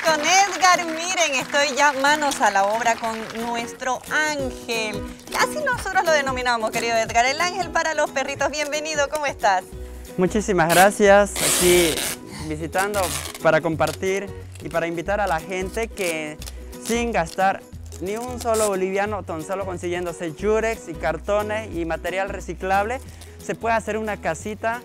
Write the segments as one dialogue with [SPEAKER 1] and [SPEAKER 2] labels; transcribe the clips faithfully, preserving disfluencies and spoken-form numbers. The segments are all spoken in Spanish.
[SPEAKER 1] con Edgar. Miren, estoy ya manos a la obra con nuestro ángel. Así nosotros lo denominamos, querido Edgar, el ángel para los perritos. Bienvenido, ¿cómo estás?
[SPEAKER 2] Muchísimas gracias. Aquí visitando para compartir y para invitar a la gente que sin gastar ni un solo boliviano, tan solo consiguiéndose yurex y cartones y material reciclable, se puede hacer una casita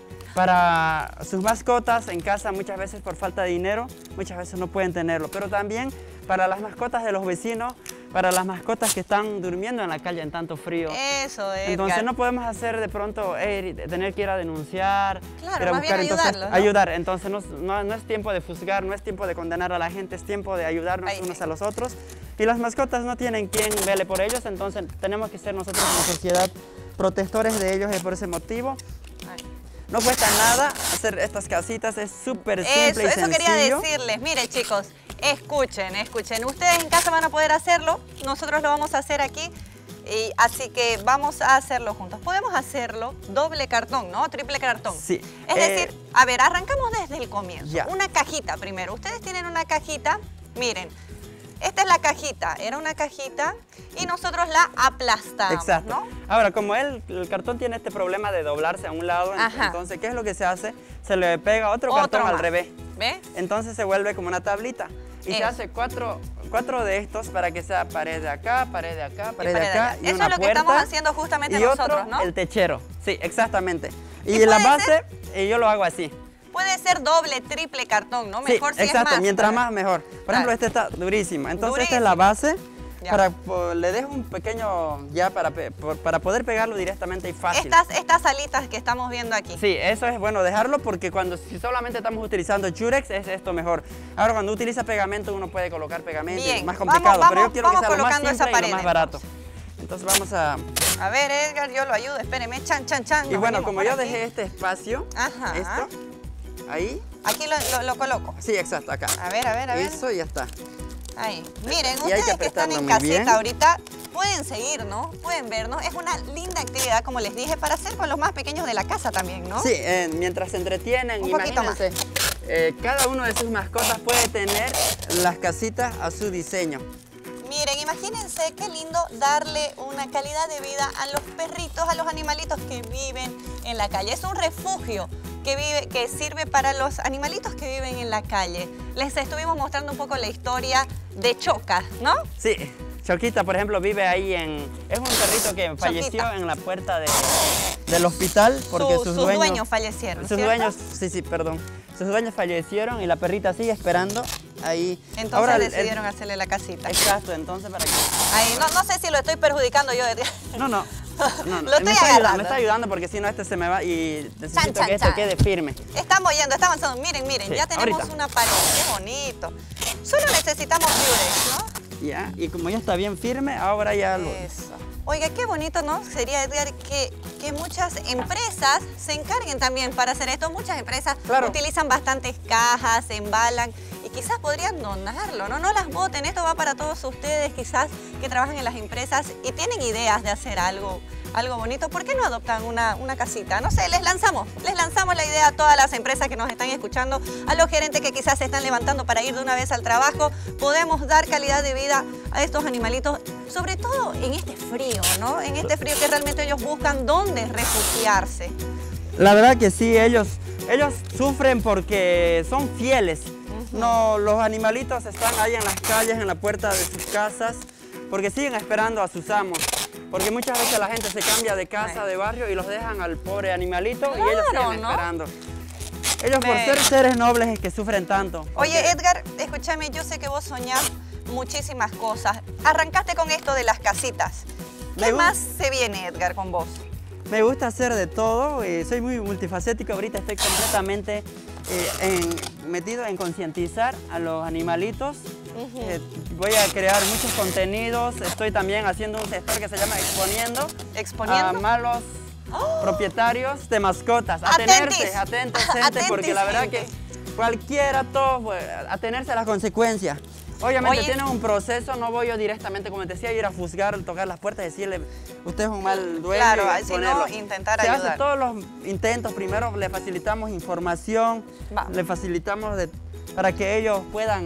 [SPEAKER 2] para sus mascotas en casa. Muchas veces por falta de dinero, muchas veces no pueden tenerlo, pero también para las mascotas de los vecinos, para las mascotas que están durmiendo en la calle en tanto frío.
[SPEAKER 1] Eso, Edgar.
[SPEAKER 2] Entonces no podemos hacer de pronto eh, tener que ir a denunciar,
[SPEAKER 1] claro,
[SPEAKER 2] ir a
[SPEAKER 1] más
[SPEAKER 2] buscar,
[SPEAKER 1] bien
[SPEAKER 2] entonces,
[SPEAKER 1] ayudarlos, ¿no?
[SPEAKER 2] ayudar. Entonces no, no, no es tiempo de juzgar, no es tiempo de condenar a la gente, es tiempo de ayudarnos
[SPEAKER 1] Ahí,
[SPEAKER 2] unos
[SPEAKER 1] sí.
[SPEAKER 2] a los otros. Y las mascotas no tienen quien vele por ellos, entonces tenemos que ser nosotros como sociedad protectores de ellos, y por ese motivo
[SPEAKER 1] Ay.
[SPEAKER 2] no cuesta nada hacer estas casitas, es súper
[SPEAKER 1] Eso,
[SPEAKER 2] simple y
[SPEAKER 1] eso
[SPEAKER 2] sencillo.
[SPEAKER 1] quería decirles. Mire, chicos, escuchen, escuchen. Ustedes en casa van a poder hacerlo, nosotros lo vamos a hacer aquí. Y así que vamos a hacerlo juntos. Podemos hacerlo doble cartón, ¿no? Triple cartón.
[SPEAKER 2] Sí.
[SPEAKER 1] Es
[SPEAKER 2] eh,
[SPEAKER 1] decir, a ver, arrancamos desde el comienzo.
[SPEAKER 2] Ya.
[SPEAKER 1] Una cajita primero. Ustedes tienen una cajita, miren. Esta es la cajita, era una cajita y nosotros la aplastamos,
[SPEAKER 2] Exacto.
[SPEAKER 1] ¿no?
[SPEAKER 2] Ahora, como él, el cartón tiene este problema de doblarse a un lado,
[SPEAKER 1] Ajá.
[SPEAKER 2] entonces, ¿qué es lo que se hace? Se le pega otro,
[SPEAKER 1] Otro
[SPEAKER 2] cartón al
[SPEAKER 1] más.
[SPEAKER 2] revés.
[SPEAKER 1] ¿Ves?
[SPEAKER 2] Entonces se vuelve como una tablita. Y
[SPEAKER 1] Eso.
[SPEAKER 2] se hace cuatro, cuatro de estos para que sea pared de acá, pared de acá, pared,
[SPEAKER 1] pared
[SPEAKER 2] de
[SPEAKER 1] de
[SPEAKER 2] acá
[SPEAKER 1] allá.
[SPEAKER 2] y
[SPEAKER 1] Eso
[SPEAKER 2] una
[SPEAKER 1] es lo que
[SPEAKER 2] puerta,
[SPEAKER 1] estamos haciendo justamente
[SPEAKER 2] y
[SPEAKER 1] nosotros,
[SPEAKER 2] otro,
[SPEAKER 1] ¿no?
[SPEAKER 2] el techero. Sí, exactamente. Y,
[SPEAKER 1] ¿Y
[SPEAKER 2] la
[SPEAKER 1] puede
[SPEAKER 2] base, eh, yo lo hago así.
[SPEAKER 1] Puede ser doble, triple cartón, ¿no?
[SPEAKER 2] Sí,
[SPEAKER 1] Mejor si
[SPEAKER 2] exacto,
[SPEAKER 1] es más.
[SPEAKER 2] mientras
[SPEAKER 1] para-
[SPEAKER 2] más mejor. Por
[SPEAKER 1] Claro.
[SPEAKER 2] ejemplo, este está durísimo. Entonces esta
[SPEAKER 1] Durísimo.
[SPEAKER 2] es la base.
[SPEAKER 1] Ya.
[SPEAKER 2] Para, po- le dejo un pequeño ya para, pe- por- para poder pegarlo directamente y fácil.
[SPEAKER 1] Estas, estas alitas que estamos viendo aquí.
[SPEAKER 2] Sí, eso es bueno dejarlo porque cuando si solamente estamos utilizando yurex es esto mejor. Ahora cuando utiliza pegamento uno puede colocar pegamento, y es
[SPEAKER 1] Bien,
[SPEAKER 2] más
[SPEAKER 1] vamos-
[SPEAKER 2] complicado, pero
[SPEAKER 1] vamos-
[SPEAKER 2] yo quiero que
[SPEAKER 1] vamos
[SPEAKER 2] sea lo más
[SPEAKER 1] colocando esa
[SPEAKER 2] simple y lo
[SPEAKER 1] pared,
[SPEAKER 2] más barato. Entonces vamos a...
[SPEAKER 1] A ver, Edgar, yo lo ayudo. Espéreme, chan, chan, chan.
[SPEAKER 2] Y
[SPEAKER 1] Nos
[SPEAKER 2] bueno,
[SPEAKER 1] venimos
[SPEAKER 2] como
[SPEAKER 1] por
[SPEAKER 2] yo
[SPEAKER 1] aquí.
[SPEAKER 2] dejé este espacio,
[SPEAKER 1] Ajá.
[SPEAKER 2] esto, ahí,
[SPEAKER 1] Aquí lo, lo- lo coloco.
[SPEAKER 2] sí, exacto, acá.
[SPEAKER 1] A ver, a ver, a ver.
[SPEAKER 2] Eso ya está.
[SPEAKER 1] Ahí. Miren,
[SPEAKER 2] Y hay que
[SPEAKER 1] ustedes que están
[SPEAKER 2] apretarlo
[SPEAKER 1] en
[SPEAKER 2] muy
[SPEAKER 1] casita
[SPEAKER 2] bien.
[SPEAKER 1] ahorita pueden seguirnos, pueden vernos. Es una linda actividad, como les dije, para hacer con los más pequeños de la casa también, ¿no?
[SPEAKER 2] Sí, eh, mientras se entretienen,
[SPEAKER 1] Un poquito
[SPEAKER 2] imagínense, eh, cada uno de sus mascotas puede tener las casitas a su diseño.
[SPEAKER 1] Miren, imagínense qué lindo darle una calidad de vida a los perritos, a los animalitos que viven en la calle. Es un refugio que, vive, que sirve para los animalitos que viven en la calle. Les estuvimos mostrando un poco la historia de Choca, ¿no?
[SPEAKER 2] Sí, Choquita, por ejemplo, vive ahí en... Es un perrito que falleció
[SPEAKER 1] Choquita.
[SPEAKER 2] en la puerta de, del hospital porque
[SPEAKER 1] Su-
[SPEAKER 2] sus,
[SPEAKER 1] sus
[SPEAKER 2] dueños...
[SPEAKER 1] dueños fallecieron,
[SPEAKER 2] Sus
[SPEAKER 1] ¿cierto?
[SPEAKER 2] dueños, sí, sí, perdón. Sus dueños fallecieron y la perrita sigue esperando ahí.
[SPEAKER 1] Entonces
[SPEAKER 2] Ahora, el- el-
[SPEAKER 1] decidieron hacerle la casita.
[SPEAKER 2] Exacto, entonces para que...
[SPEAKER 1] Ahí, no, no sé si lo estoy perjudicando yo. Edgar.
[SPEAKER 2] No, no. no, no.
[SPEAKER 1] Lo
[SPEAKER 2] me,
[SPEAKER 1] estoy
[SPEAKER 2] está ayudando,
[SPEAKER 1] agarrando.
[SPEAKER 2] me está ayudando porque si no este se me va y necesito
[SPEAKER 1] Chan, chan,
[SPEAKER 2] que esto
[SPEAKER 1] chan.
[SPEAKER 2] quede firme.
[SPEAKER 1] Estamos yendo, está avanzando. Miren, miren,
[SPEAKER 2] Sí,
[SPEAKER 1] ya tenemos
[SPEAKER 2] ahorita.
[SPEAKER 1] una pared. Qué bonito. Solo necesitamos Durex, ¿no?
[SPEAKER 2] Ya, y como ya está bien firme, ahora ya lo...
[SPEAKER 1] Eso. Oiga, qué bonito, ¿no? Sería, Edgar, que, que muchas empresas se encarguen también para hacer esto. Muchas empresas
[SPEAKER 2] Claro.
[SPEAKER 1] utilizan bastantes cajas, se embalan y quizás podrían donarlo, ¿no? No las boten, esto va para todos ustedes quizás que trabajan en las empresas y tienen ideas de hacer algo, algo bonito. ¿Por qué no adoptan una, una casita? No sé, les lanzamos, les lanzamos la idea a todas las empresas que nos están escuchando, a los gerentes que quizás se están levantando para ir de una vez al trabajo. Podemos dar calidad de vida a estos animalitos, sobre todo en este frío, ¿no? En este frío que realmente ellos buscan dónde refugiarse.
[SPEAKER 2] La verdad que sí, ellos, ellos sufren porque son fieles. No, los animalitos están ahí en las calles, en la puerta de sus casas, porque siguen esperando a sus amos. Porque muchas veces la gente se cambia de casa, de barrio y los dejan al pobre animalito y ellos
[SPEAKER 1] Claro,
[SPEAKER 2] siguen
[SPEAKER 1] ¿no?
[SPEAKER 2] esperando. Ellos por
[SPEAKER 1] Ve.
[SPEAKER 2] ser seres nobles es que sufren tanto.
[SPEAKER 1] Oye,
[SPEAKER 2] porque-
[SPEAKER 1] Edgar, escúchame, yo sé que vos soñás muchísimas cosas. Arrancaste con esto de las casitas.
[SPEAKER 2] Me
[SPEAKER 1] ¿Qué
[SPEAKER 2] gu-
[SPEAKER 1] más se viene, Edgar, con vos?
[SPEAKER 2] Me gusta hacer de todo, eh, soy muy multifacético, ahorita estoy completamente eh, en- metido en concientizar a los animalitos. Eh, voy a crear muchos contenidos, estoy también haciendo un sector que se llama Exponiendo,
[SPEAKER 1] ¿Exponiendo?
[SPEAKER 2] a malos
[SPEAKER 1] ¡Oh!
[SPEAKER 2] propietarios de mascotas.
[SPEAKER 1] Atentis.
[SPEAKER 2] Atenerse, atentos gente, porque
[SPEAKER 1] Atentis,
[SPEAKER 2] la verdad que
[SPEAKER 1] gente.
[SPEAKER 2] cualquiera, todos, pues, atenerse a las consecuencias. Obviamente
[SPEAKER 1] Oye.
[SPEAKER 2] tiene un proceso, no voy yo directamente, como te decía, ir a juzgar, tocar las puertas y decirle, usted es un mal dueño.
[SPEAKER 1] Claro,
[SPEAKER 2] y
[SPEAKER 1] si no,
[SPEAKER 2] ponerlo.
[SPEAKER 1] intentar
[SPEAKER 2] Se
[SPEAKER 1] ayudar.
[SPEAKER 2] hace todos los intentos, primero le facilitamos información,
[SPEAKER 1] Vamos.
[SPEAKER 2] le facilitamos de- para que ellos puedan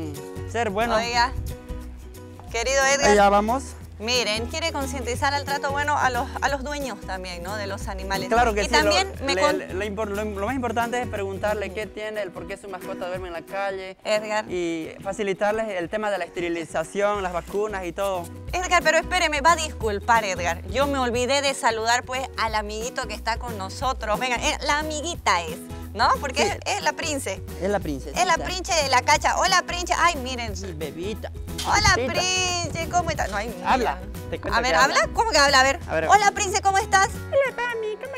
[SPEAKER 2] ser bueno.
[SPEAKER 1] Oiga, querido Edgar.
[SPEAKER 2] Allá vamos.
[SPEAKER 1] Miren, quiere concientizar al trato bueno a los, a los dueños también, ¿no? De los animales.
[SPEAKER 2] Claro que
[SPEAKER 1] y
[SPEAKER 2] sí.
[SPEAKER 1] también
[SPEAKER 2] lo,
[SPEAKER 1] me
[SPEAKER 2] le,
[SPEAKER 1] con...
[SPEAKER 2] le, lo, impor, lo, lo más importante es preguntarle qué tiene, el por qué su mascota duerme en la calle.
[SPEAKER 1] Edgar.
[SPEAKER 2] Y facilitarles el tema de la esterilización, las vacunas y todo.
[SPEAKER 1] Edgar, pero espéreme, va a disculpar, Edgar. Yo me olvidé de saludar, pues, al amiguito que está con nosotros. Venga, eh, la amiguita es, ¿no? Porque
[SPEAKER 2] Sí.
[SPEAKER 1] es, es la prince.
[SPEAKER 2] Es la princesa.
[SPEAKER 1] Es la prince de la cacha. Hola, prince. Ay, miren.
[SPEAKER 2] Sí, bebita.
[SPEAKER 1] Hola,
[SPEAKER 2] Bebita.
[SPEAKER 1] prince. ¿Cómo estás? No, ay, mira.
[SPEAKER 2] Habla. Te cuento
[SPEAKER 1] A ver,
[SPEAKER 2] que
[SPEAKER 1] ¿habla? ¿Cómo que habla? A ver.
[SPEAKER 2] A ver.
[SPEAKER 1] Hola, prince, ¿cómo estás?
[SPEAKER 2] Hola, mami, ¿cómo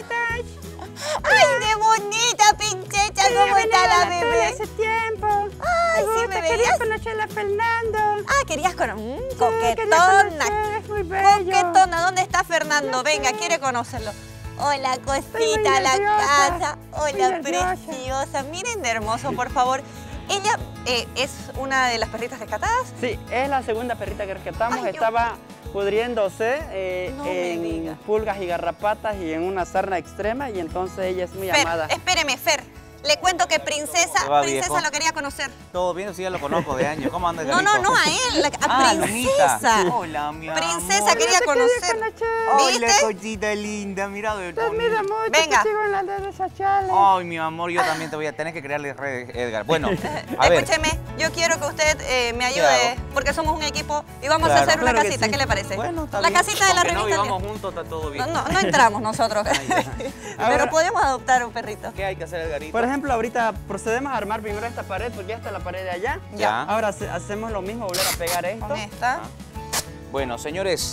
[SPEAKER 2] estás?
[SPEAKER 1] Ay, qué bonita, princesa. ¿Cómo está la bebé?
[SPEAKER 2] Hace tiempo.
[SPEAKER 1] Ay, sí, me veías.
[SPEAKER 2] conocer a Fernando.
[SPEAKER 1] Ah, querías con... Mm,
[SPEAKER 2] quería
[SPEAKER 1] coquetona.
[SPEAKER 2] conocer, es muy bello.
[SPEAKER 1] Coquetona. ¿Dónde está Fernando? Venga, quiere conocerlo. Hola, cosita,
[SPEAKER 2] muy
[SPEAKER 1] la
[SPEAKER 2] nerviosa,
[SPEAKER 1] casa.
[SPEAKER 2] muy
[SPEAKER 1] Hola,
[SPEAKER 2] nerviosa.
[SPEAKER 1] preciosa. Miren de hermoso, por favor. Ella eh, es una de las perritas rescatadas.
[SPEAKER 2] Sí, es la segunda perrita que rescatamos.
[SPEAKER 1] Ay, yo-
[SPEAKER 2] Estaba pudriéndose eh,
[SPEAKER 1] No me diga.
[SPEAKER 2] en pulgas y garrapatas y en una sarna extrema, y entonces ella es muy
[SPEAKER 1] Fer,
[SPEAKER 2] amada.
[SPEAKER 1] espéreme, Fer. Le cuento que Princesa,
[SPEAKER 3] ¿Qué va,
[SPEAKER 1] Princesa
[SPEAKER 3] viejo?
[SPEAKER 1] lo quería conocer.
[SPEAKER 3] Todo bien, sí, ya lo conozco de años. ¿Cómo anda,
[SPEAKER 1] No, no,
[SPEAKER 3] Carlito?
[SPEAKER 1] no, a él, a
[SPEAKER 3] Ah,
[SPEAKER 1] Princesa.
[SPEAKER 3] Lunita. Hola, mi amor.
[SPEAKER 1] Princesa quería conocer.
[SPEAKER 3] Hola,
[SPEAKER 1] ¿Viste?
[SPEAKER 3] cosita linda, mira de bonito.
[SPEAKER 2] mucho,
[SPEAKER 1] Venga.
[SPEAKER 2] te sigo en las redes sociales.
[SPEAKER 3] Ay, mi amor, yo también te voy a tener que crearle redes, Edgar. Bueno, a ver.
[SPEAKER 1] Escúcheme, yo quiero que usted eh, me
[SPEAKER 3] ¿Qué
[SPEAKER 1] ayude,
[SPEAKER 3] hago?
[SPEAKER 1] porque somos un equipo y vamos
[SPEAKER 3] Claro.
[SPEAKER 1] a hacer una
[SPEAKER 2] Claro que
[SPEAKER 1] casita.
[SPEAKER 2] sí.
[SPEAKER 1] ¿Qué le parece?
[SPEAKER 3] Bueno, está
[SPEAKER 1] La
[SPEAKER 3] bien.
[SPEAKER 1] casita de la
[SPEAKER 3] Aunque no
[SPEAKER 1] revista.
[SPEAKER 3] vivamos juntos, está todo bien.
[SPEAKER 1] No, no, no entramos nosotros. Pero
[SPEAKER 2] Ahora-
[SPEAKER 1] podemos adoptar un perrito.
[SPEAKER 3] ¿Qué hay que hacer, Edgarito?
[SPEAKER 2] Por ejemplo, ahorita procedemos a armar primero esta pared, porque ya está la pared de allá.
[SPEAKER 3] Ya.
[SPEAKER 2] Ahora hace- hacemos lo mismo, volver a pegar esto.
[SPEAKER 1] Con esta.
[SPEAKER 3] Bueno, señores,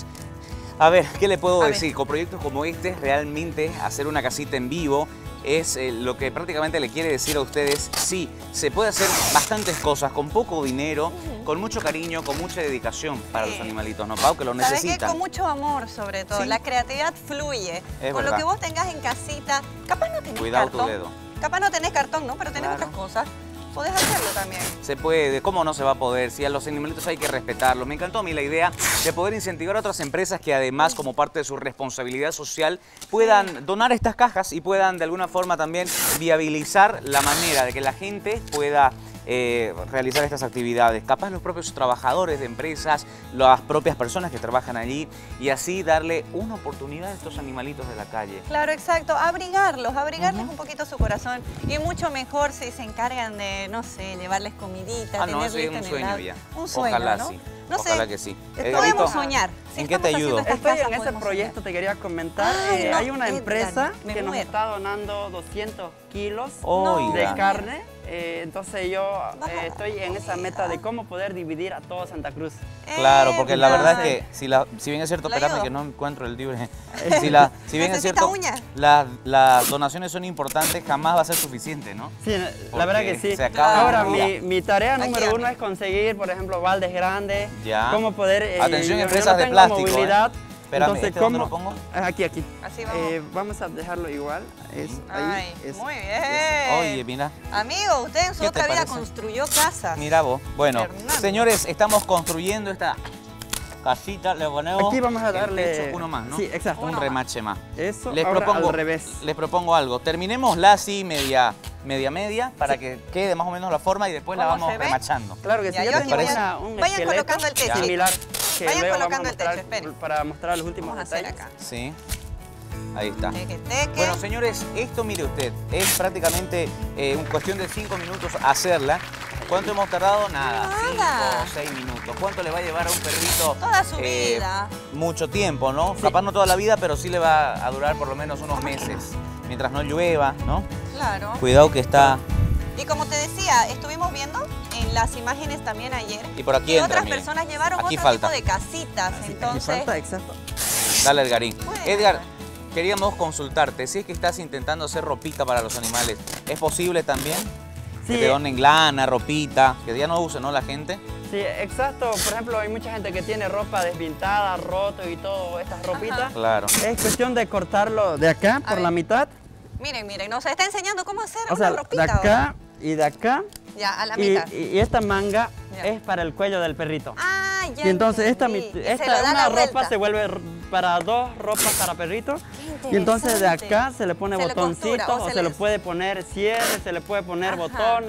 [SPEAKER 3] a ver, ¿qué le puedo
[SPEAKER 1] A ver.
[SPEAKER 3] decir? Con proyectos como este, realmente hacer una casita en vivo es eh, lo que prácticamente le quiere decir a ustedes. Sí, se puede hacer bastantes cosas con poco dinero, con mucho cariño, con mucha dedicación para
[SPEAKER 1] Sí.
[SPEAKER 3] los animalitos, ¿no, Pau? Que lo
[SPEAKER 1] ¿Sabes qué?
[SPEAKER 3] necesitan.
[SPEAKER 1] Con mucho amor, sobre todo.
[SPEAKER 3] Sí.
[SPEAKER 1] La creatividad fluye.
[SPEAKER 3] Es
[SPEAKER 1] Con
[SPEAKER 3] verdad.
[SPEAKER 1] lo que vos tengas en casita, capaz no tenés
[SPEAKER 3] Cuidado tu
[SPEAKER 1] cartón.
[SPEAKER 3] dedo.
[SPEAKER 1] Capaz no tenés cartón, ¿no? Pero tenés
[SPEAKER 3] Claro.
[SPEAKER 1] otras cosas. Podés hacerlo también.
[SPEAKER 3] Se puede, ¿cómo no se va a poder? Si a los animalitos hay que respetarlos. Me encantó a mí la idea de poder incentivar a otras empresas que además, como parte de su responsabilidad social, puedan donar estas cajas y puedan de alguna forma también viabilizar la manera de que la gente pueda eh, realizar estas actividades. Capaz los propios trabajadores de empresas, las propias personas que trabajan allí, y así darle una oportunidad a estos animalitos de la calle.
[SPEAKER 1] Claro, exacto. Abrigarlos, abrigarles un poquito su corazón. Y mucho mejor si se encargan de, no sé, llevarles comidita,
[SPEAKER 3] Ah, no,
[SPEAKER 1] tener
[SPEAKER 3] eso es
[SPEAKER 1] lista
[SPEAKER 3] un
[SPEAKER 1] en
[SPEAKER 3] sueño
[SPEAKER 1] el lado.
[SPEAKER 3] ya.
[SPEAKER 1] Un sueño,
[SPEAKER 3] Ojalá
[SPEAKER 1] ¿no?
[SPEAKER 3] sí.
[SPEAKER 1] No
[SPEAKER 3] Ojalá
[SPEAKER 1] sé,
[SPEAKER 3] que sí.
[SPEAKER 1] podemos
[SPEAKER 3] Edgarito,
[SPEAKER 1] soñar. Si
[SPEAKER 3] ¿en qué
[SPEAKER 1] estamos
[SPEAKER 3] te ayudo?
[SPEAKER 1] haciendo estas
[SPEAKER 2] Estoy
[SPEAKER 1] casas,
[SPEAKER 2] en ese
[SPEAKER 1] podemos
[SPEAKER 2] proyecto,
[SPEAKER 1] soñar.
[SPEAKER 2] te quería comentar.
[SPEAKER 1] Ay,
[SPEAKER 2] Eh,
[SPEAKER 1] no,
[SPEAKER 2] hay una
[SPEAKER 1] Edgar,
[SPEAKER 2] empresa
[SPEAKER 1] me
[SPEAKER 2] que nos
[SPEAKER 1] muero.
[SPEAKER 2] está donando doscientos kilos
[SPEAKER 3] Oiga.
[SPEAKER 2] de carne. Eh, entonces yo
[SPEAKER 1] Va.
[SPEAKER 2] eh, estoy en esa meta de cómo poder dividir a todo Santa Cruz.
[SPEAKER 3] Claro, porque la verdad es
[SPEAKER 1] Edgar.
[SPEAKER 3] que si, la, si bien es cierto,
[SPEAKER 1] ¿Le
[SPEAKER 3] espérame
[SPEAKER 1] ayudo?
[SPEAKER 3] que no encuentro el libre. Si, la, si bien es
[SPEAKER 1] ¿Necesita
[SPEAKER 3] cierto,
[SPEAKER 1] uñas?
[SPEAKER 3] las, las donaciones son importantes, jamás va a ser suficiente, ¿no?
[SPEAKER 2] Sí,
[SPEAKER 3] Porque
[SPEAKER 2] la verdad que sí.
[SPEAKER 3] se acaba
[SPEAKER 2] Ahora,
[SPEAKER 3] la vida.
[SPEAKER 2] mi, mi tarea
[SPEAKER 1] Aquí,
[SPEAKER 2] número
[SPEAKER 1] aquí.
[SPEAKER 2] uno es conseguir, por ejemplo, baldes grandes.
[SPEAKER 3] Ya.
[SPEAKER 2] Cómo poder... eh,
[SPEAKER 3] Atención,
[SPEAKER 2] yo- yo
[SPEAKER 3] empresas
[SPEAKER 2] no
[SPEAKER 3] de
[SPEAKER 2] tengo
[SPEAKER 3] plástico,
[SPEAKER 2] movilidad.
[SPEAKER 3] Espérame,
[SPEAKER 2] Entonces,
[SPEAKER 3] ¿este dónde
[SPEAKER 2] ¿cómo?
[SPEAKER 3] lo pongo?
[SPEAKER 2] Ah, Aquí, aquí.
[SPEAKER 1] Así vamos.
[SPEAKER 2] Eh, vamos a dejarlo igual. Es ahí.
[SPEAKER 1] Ay,
[SPEAKER 2] es-
[SPEAKER 1] muy bien.
[SPEAKER 3] Oye, mira,
[SPEAKER 1] Amigo, usted en su
[SPEAKER 3] ¿Qué te
[SPEAKER 1] otra vida
[SPEAKER 3] parece?
[SPEAKER 1] construyó casas.
[SPEAKER 3] mira vos. Bueno,
[SPEAKER 1] Fernando.
[SPEAKER 3] señores, estamos construyendo esta casita, le ponemos
[SPEAKER 2] Aquí vamos a
[SPEAKER 3] el
[SPEAKER 2] darle...
[SPEAKER 3] techo, uno más, ¿no?
[SPEAKER 2] Sí, exacto.
[SPEAKER 3] Un
[SPEAKER 1] Uno más.
[SPEAKER 3] remache más.
[SPEAKER 2] Eso,
[SPEAKER 3] Les
[SPEAKER 2] ahora
[SPEAKER 3] propongo,
[SPEAKER 2] al revés.
[SPEAKER 3] les propongo algo. Terminémosla así, media, media, media, para que quede más o menos la forma y después la
[SPEAKER 1] ¿Cómo
[SPEAKER 3] vamos
[SPEAKER 1] se ve?
[SPEAKER 3] remachando.
[SPEAKER 2] Claro que sí,
[SPEAKER 1] Ya,
[SPEAKER 2] yo
[SPEAKER 1] yo
[SPEAKER 2] tengo
[SPEAKER 1] aquí voy a-
[SPEAKER 2] una- un
[SPEAKER 1] vayan
[SPEAKER 2] esqueleto
[SPEAKER 1] colocando el techo.
[SPEAKER 2] similar que
[SPEAKER 1] Vayan
[SPEAKER 2] luego
[SPEAKER 1] colocando
[SPEAKER 2] vamos a
[SPEAKER 1] el techo,
[SPEAKER 2] mostrar
[SPEAKER 1] esperen.
[SPEAKER 2] para mostrar los últimos
[SPEAKER 1] Vamos a hacer
[SPEAKER 2] detalles.
[SPEAKER 1] acá.
[SPEAKER 3] Sí, ahí está.
[SPEAKER 1] Teque, teque.
[SPEAKER 3] Bueno, señores, esto mire usted, es prácticamente eh, un cuestión de cinco minutos hacerla. ¿Cuánto hemos tardado? Nada,
[SPEAKER 1] Nada.
[SPEAKER 3] cinco o seis minutos. ¿Cuánto le va a llevar a un perrito?
[SPEAKER 1] Toda su
[SPEAKER 3] Eh,
[SPEAKER 1] vida.
[SPEAKER 3] Mucho tiempo, ¿no? Capaz no toda la vida, pero sí le va a durar por lo menos unos meses. Mientras no llueva, ¿no?
[SPEAKER 1] Claro.
[SPEAKER 3] Cuidado que está...
[SPEAKER 1] Y como te decía, estuvimos viendo en las imágenes también ayer
[SPEAKER 3] Y por aquí
[SPEAKER 1] que
[SPEAKER 3] entra,
[SPEAKER 1] otras
[SPEAKER 3] miren.
[SPEAKER 1] personas llevaron
[SPEAKER 3] Aquí
[SPEAKER 1] otro
[SPEAKER 3] falta.
[SPEAKER 1] tipo de casitas.
[SPEAKER 2] Aquí
[SPEAKER 1] Entonces,
[SPEAKER 2] falta, exacto.
[SPEAKER 3] Dale, Edgarín.
[SPEAKER 1] Bueno.
[SPEAKER 3] Edgar, queríamos consultarte. Si es que estás intentando hacer ropita para los animales, ¿es posible también?
[SPEAKER 2] Sí.
[SPEAKER 3] Que te donen lana, ropita, que ya no use, ¿no? La gente.
[SPEAKER 2] Sí, exacto. Por ejemplo, hay mucha gente que tiene ropa desvintada, roto y todo, estas ropitas.
[SPEAKER 3] Claro.
[SPEAKER 2] Es cuestión de cortarlo de acá por
[SPEAKER 1] ver.
[SPEAKER 2] la mitad.
[SPEAKER 1] miren, miren, nos está enseñando cómo hacer
[SPEAKER 2] O sea,
[SPEAKER 1] una
[SPEAKER 2] de
[SPEAKER 1] ropita
[SPEAKER 2] acá
[SPEAKER 1] ahora.
[SPEAKER 2] y de acá.
[SPEAKER 1] Ya, a la
[SPEAKER 2] Y,
[SPEAKER 1] mitad.
[SPEAKER 2] y- y esta manga
[SPEAKER 1] Ya.
[SPEAKER 2] es para el cuello del perrito.
[SPEAKER 1] Ah, ya
[SPEAKER 2] Y entonces esta,
[SPEAKER 1] entendí.
[SPEAKER 2] mit-
[SPEAKER 1] Y se
[SPEAKER 2] esta
[SPEAKER 1] lo da
[SPEAKER 2] una
[SPEAKER 1] la
[SPEAKER 2] ropa
[SPEAKER 1] vuelta.
[SPEAKER 2] se vuelve r- para dos ropas para perrito.
[SPEAKER 1] Qué
[SPEAKER 2] Y entonces de
[SPEAKER 1] interesante.
[SPEAKER 2] acá se le pone
[SPEAKER 1] Se le costura,
[SPEAKER 2] botoncitos
[SPEAKER 1] o
[SPEAKER 2] o
[SPEAKER 1] se
[SPEAKER 2] se, le
[SPEAKER 1] les-
[SPEAKER 2] puede poner cierre, se le puede poner
[SPEAKER 1] Ajá.
[SPEAKER 2] botones.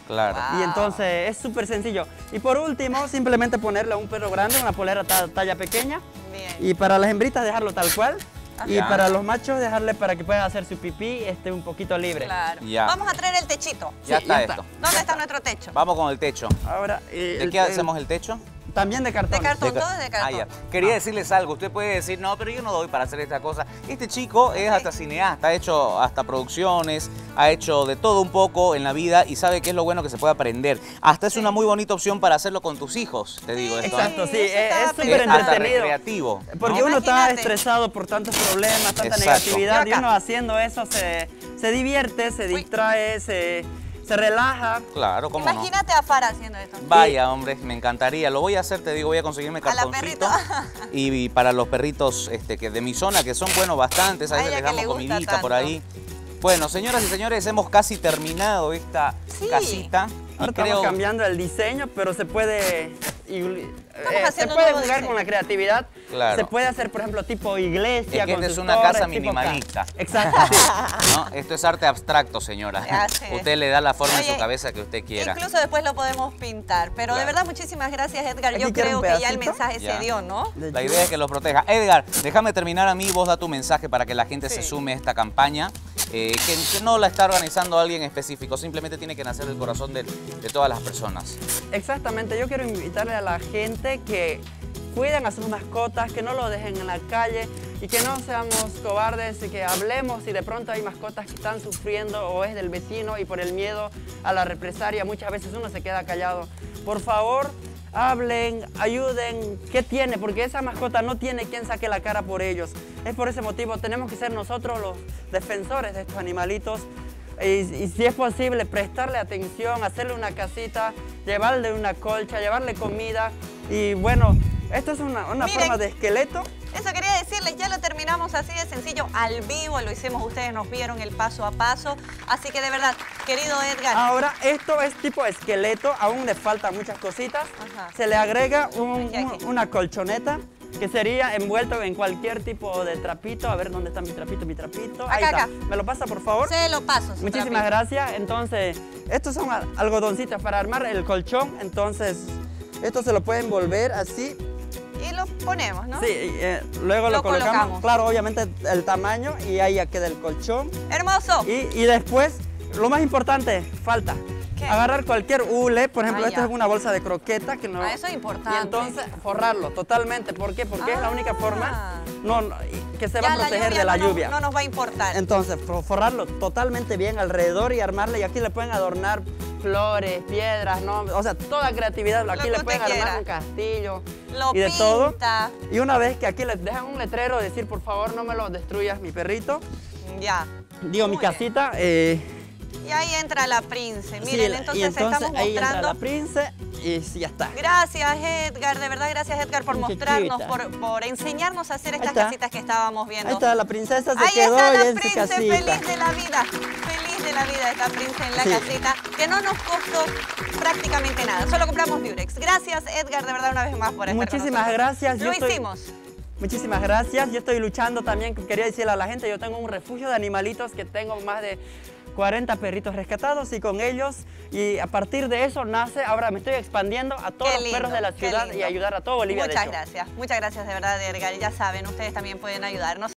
[SPEAKER 3] Claro.
[SPEAKER 1] Wow.
[SPEAKER 2] Y entonces es súper sencillo. Y por último, simplemente ponerle a un perro grande una polera ta- talla pequeña.
[SPEAKER 1] Bien.
[SPEAKER 2] Y para las hembritas dejarlo tal cual. Y
[SPEAKER 3] Ya.
[SPEAKER 2] para los machos dejarle para que puedan hacer su pipí este, un poquito libre.
[SPEAKER 1] Claro.
[SPEAKER 3] Ya.
[SPEAKER 1] Vamos a traer el techito.
[SPEAKER 3] Ya
[SPEAKER 2] Sí,
[SPEAKER 3] está
[SPEAKER 2] ya
[SPEAKER 3] esto.
[SPEAKER 2] está.
[SPEAKER 1] ¿Dónde está nuestro techo?
[SPEAKER 3] Vamos con el techo.
[SPEAKER 2] Ahora, eh,
[SPEAKER 3] ¿De
[SPEAKER 2] el-
[SPEAKER 3] qué
[SPEAKER 2] el-
[SPEAKER 3] hacemos el techo?
[SPEAKER 2] También de cartón.
[SPEAKER 1] De cartón,
[SPEAKER 3] De ca-
[SPEAKER 1] todo es de cartón.
[SPEAKER 3] Ah, ya. Quería decirles algo. Usted puede decir, no, pero yo no doy para hacer esta cosa. Este chico es hasta cineasta, ha hecho hasta producciones, ha hecho de todo un poco en la vida y sabe qué es lo bueno que se puede aprender. Hasta es
[SPEAKER 1] Sí.
[SPEAKER 3] una muy bonita opción para hacerlo con tus hijos, te digo esto. ¿eh?
[SPEAKER 2] Exacto, sí,
[SPEAKER 1] eso
[SPEAKER 2] es-
[SPEAKER 1] estaba
[SPEAKER 2] es
[SPEAKER 3] Es
[SPEAKER 2] súper
[SPEAKER 1] pensando.
[SPEAKER 3] hasta
[SPEAKER 2] entretenido.
[SPEAKER 3] recreativo.
[SPEAKER 2] Porque
[SPEAKER 3] ¿no?
[SPEAKER 2] uno está
[SPEAKER 1] Imagínate.
[SPEAKER 2] estresado por tantos problemas, tanta
[SPEAKER 3] Exacto.
[SPEAKER 2] negatividad,
[SPEAKER 1] Yo
[SPEAKER 2] y
[SPEAKER 1] acá.
[SPEAKER 2] uno haciendo eso se, se divierte, se distrae, se, se relaja.
[SPEAKER 3] Claro, cómo no.
[SPEAKER 1] Imagínate a Farah haciendo esto.
[SPEAKER 3] Vaya, hombre, me encantaría. Lo voy a hacer, te digo, voy a conseguirme
[SPEAKER 1] A la
[SPEAKER 3] cartoncito.
[SPEAKER 1] perrita.
[SPEAKER 3] Y, y para los perritos este, que de mi zona, que son, bueno, bastantes, a
[SPEAKER 1] A
[SPEAKER 3] veces
[SPEAKER 1] ella
[SPEAKER 3] les
[SPEAKER 1] que
[SPEAKER 3] damos
[SPEAKER 1] le gusta
[SPEAKER 3] comidita por
[SPEAKER 1] tanto.
[SPEAKER 3] ahí. Bueno, señoras y señores, hemos casi terminado esta
[SPEAKER 1] Sí.
[SPEAKER 3] casita. Y
[SPEAKER 2] Ahora
[SPEAKER 3] creo...
[SPEAKER 2] estamos cambiando el diseño, pero se puede, y- eh, se
[SPEAKER 1] haciendo
[SPEAKER 2] puede
[SPEAKER 1] nuevo
[SPEAKER 2] jugar
[SPEAKER 1] diseño.
[SPEAKER 2] con la creatividad.
[SPEAKER 3] Claro.
[SPEAKER 2] Se puede hacer, por ejemplo, tipo iglesia.
[SPEAKER 3] Es que
[SPEAKER 2] con
[SPEAKER 3] esta es
[SPEAKER 2] sus
[SPEAKER 3] una
[SPEAKER 2] torres,
[SPEAKER 3] casa
[SPEAKER 2] tipo
[SPEAKER 3] minimalista.
[SPEAKER 2] ca- Exacto, sí.
[SPEAKER 3] ¿no? Esto es arte abstracto, señora.
[SPEAKER 1] Ya sé.
[SPEAKER 3] Usted le da la forma en
[SPEAKER 1] Oye,
[SPEAKER 3] su cabeza que usted quiera.
[SPEAKER 1] Incluso después lo podemos pintar. Pero
[SPEAKER 3] Claro.
[SPEAKER 1] de verdad, muchísimas gracias, Edgar.
[SPEAKER 2] Aquí
[SPEAKER 1] Yo
[SPEAKER 2] quiero
[SPEAKER 1] creo
[SPEAKER 2] un
[SPEAKER 1] que ya el
[SPEAKER 2] pedacito.
[SPEAKER 1] mensaje
[SPEAKER 3] Ya.
[SPEAKER 1] se dio, ¿no?
[SPEAKER 2] De
[SPEAKER 3] La
[SPEAKER 2] hecho,
[SPEAKER 3] idea es que los proteja. Edgar, déjame terminar a mí, vos da tu mensaje para que la gente se
[SPEAKER 1] Sí.
[SPEAKER 3] sume a esta campaña, eh, que, que no la está organizando alguien específico, simplemente tiene que nacer del corazón de, de todas las personas.
[SPEAKER 2] Exactamente, yo quiero invitarle a la gente que cuiden a sus mascotas, que no lo dejen en la calle y que no seamos cobardes y que hablemos si de pronto hay mascotas que están sufriendo o es del vecino y por el miedo a la represalia muchas veces uno se queda callado. Por favor, hablen, ayuden, ¿qué tiene? Porque esa mascota no tiene quien saque la cara por ellos. Es por ese motivo tenemos que ser nosotros los defensores de estos animalitos. Y, y si es posible, prestarle atención, hacerle una casita, llevarle una colcha, llevarle comida. Y bueno, esto es una, una
[SPEAKER 1] Miren.
[SPEAKER 2] forma de esqueleto.
[SPEAKER 1] Eso quería decirles, ya lo terminamos así de sencillo, al vivo, lo hicimos, ustedes nos vieron el paso a paso. Así que de verdad, querido Edgar,
[SPEAKER 2] Ahora, esto es tipo esqueleto, aún le faltan muchas cositas.
[SPEAKER 1] Ajá.
[SPEAKER 2] Se le agrega un-
[SPEAKER 1] Aquí, aquí.
[SPEAKER 2] un- una colchoneta que sería envuelto en cualquier tipo de trapito. A ver, ¿dónde está mi trapito? Mi trapito. Ahí
[SPEAKER 1] Acá,
[SPEAKER 2] está.
[SPEAKER 1] acá.
[SPEAKER 2] ¿Me lo pasa, por favor?
[SPEAKER 1] se lo paso. su
[SPEAKER 2] Muchísimas
[SPEAKER 1] trapito.
[SPEAKER 2] gracias. Entonces, estos son al- algodoncitos para armar el colchón. Entonces, esto se lo pueden envolver así.
[SPEAKER 1] Y lo ponemos, ¿no?
[SPEAKER 2] Sí, eh, luego lo,
[SPEAKER 1] Lo
[SPEAKER 2] colocamos.
[SPEAKER 1] colocamos.
[SPEAKER 2] Claro, obviamente el tamaño y ahí ya queda el colchón.
[SPEAKER 1] Hermoso.
[SPEAKER 2] Y, y después, lo más importante, falta.
[SPEAKER 1] ¿Qué?
[SPEAKER 2] Agarrar cualquier hule, por ejemplo,
[SPEAKER 1] Ah,
[SPEAKER 2] esta
[SPEAKER 1] ya.
[SPEAKER 2] es una bolsa de croqueta que no.
[SPEAKER 1] Ah, eso es importante.
[SPEAKER 2] Y entonces forrarlo totalmente. ¿Por qué? Porque es la única
[SPEAKER 1] Ah.
[SPEAKER 2] forma no, no, y- que se va
[SPEAKER 1] Ya
[SPEAKER 2] a proteger
[SPEAKER 1] lluvia
[SPEAKER 2] de la
[SPEAKER 1] no nos-
[SPEAKER 2] lluvia.
[SPEAKER 1] No nos va a importar.
[SPEAKER 2] Entonces, for- forrarlo totalmente bien alrededor y armarle. Y aquí le pueden adornar flores, piedras, ¿no? O sea, toda creatividad. Aquí
[SPEAKER 1] que
[SPEAKER 2] le
[SPEAKER 1] usted
[SPEAKER 2] pueden armar
[SPEAKER 1] quiera.
[SPEAKER 2] un castillo
[SPEAKER 1] Lo
[SPEAKER 2] y de todo.
[SPEAKER 1] pinta.
[SPEAKER 2] Y una vez que aquí les dejan un letrero, decir, por favor, no me lo destruyas, mi perrito.
[SPEAKER 1] Ya.
[SPEAKER 2] Digo, mi
[SPEAKER 1] Muy bien.
[SPEAKER 2] casita. eh,
[SPEAKER 1] Y ahí entra la prince.
[SPEAKER 2] sí,
[SPEAKER 1] Miren,
[SPEAKER 2] la-
[SPEAKER 1] entonces,
[SPEAKER 2] y entonces
[SPEAKER 1] estamos
[SPEAKER 2] ahí entra
[SPEAKER 1] mostrando.
[SPEAKER 2] la prince y sí, ya está.
[SPEAKER 1] Gracias, Edgar. De verdad, gracias, Edgar, por
[SPEAKER 2] Mi
[SPEAKER 1] mostrarnos,
[SPEAKER 2] chiquita.
[SPEAKER 1] por, por enseñarnos a hacer
[SPEAKER 2] Ahí
[SPEAKER 1] estas
[SPEAKER 2] está.
[SPEAKER 1] casitas que estábamos viendo.
[SPEAKER 2] Ahí está, la princesa se
[SPEAKER 1] Ahí
[SPEAKER 2] quedó
[SPEAKER 1] está
[SPEAKER 2] y
[SPEAKER 1] la
[SPEAKER 2] en su
[SPEAKER 1] prince,
[SPEAKER 2] casita.
[SPEAKER 1] feliz de la vida. Feliz de la vida esta prince en la
[SPEAKER 2] Sí.
[SPEAKER 1] casita, que no nos costó prácticamente nada. Solo compramos Durex. Gracias, Edgar, de verdad, una vez más por estar con
[SPEAKER 2] Muchísimas
[SPEAKER 1] nosotros.
[SPEAKER 2] gracias.
[SPEAKER 1] Lo
[SPEAKER 2] Yo estoy-
[SPEAKER 1] hicimos.
[SPEAKER 2] Muchísimas gracias. Yo estoy luchando también. Quería decirle a la gente, yo tengo un refugio de animalitos que tengo más de cuarenta perritos rescatados y con ellos, y a partir de eso nace, ahora me estoy expandiendo a todos
[SPEAKER 1] Qué
[SPEAKER 2] los perros
[SPEAKER 1] lindo,
[SPEAKER 2] de la
[SPEAKER 1] qué
[SPEAKER 2] ciudad
[SPEAKER 1] lindo.
[SPEAKER 2] y ayudar a todo Bolivia. de
[SPEAKER 1] Muchas
[SPEAKER 2] hecho.
[SPEAKER 1] gracias. Muchas gracias de verdad, Edgar. Ya saben, ustedes también pueden ayudarnos.